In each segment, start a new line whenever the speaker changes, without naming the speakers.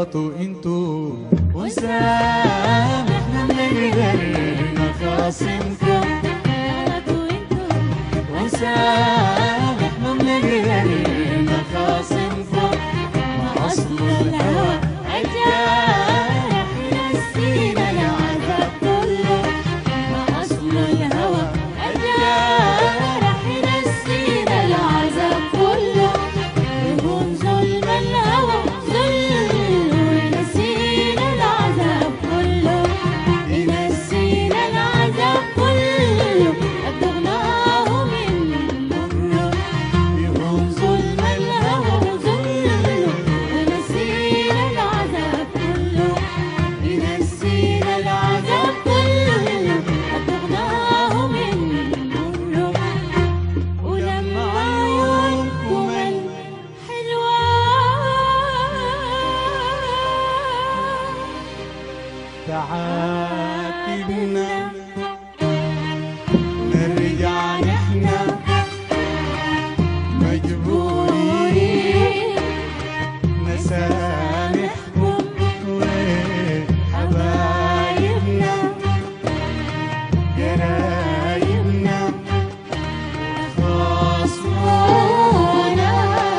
غلطوا انتوا وسامحنا من غير مخاصمكم. غلطوا انتوا وسامحنا من غير مخاصمكم. ما أصل الهوى الجارح ينسينا العذاب كله. ما أصل الهوى الجارح ينسينا العذاب كله. يهون ظلم الهوى ظلم وينسينا العذاب كله. ينسينا العذاب كله أبلغناه من مره. يهون ظلم الهوى ظلم وينسينا العذاب كله. ينسينا العذاب كله أبلغناه من مره. ولما عيونكم الحلوة تعاتبنا نرجع نحنا مجبورين نسامحكم. وحبايبنا قرايبنا خاصمونا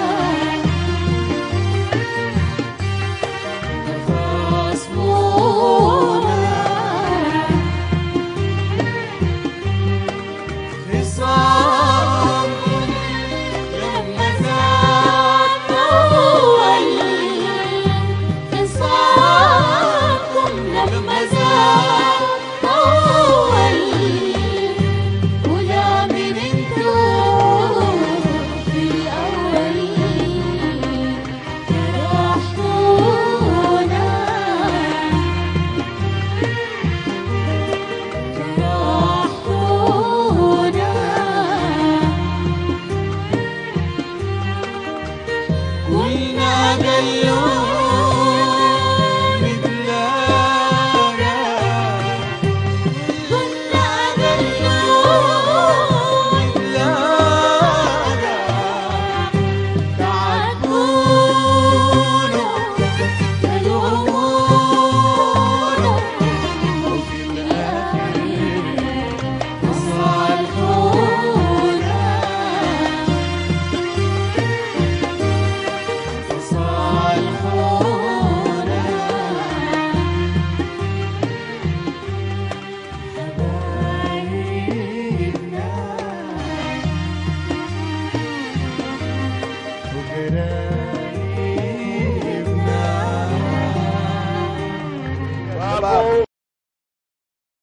خصامكم لما زاد أول. خصامكم لما زاد أول. ولا من انتوا في الأول جرحتونا. قلنا قالوا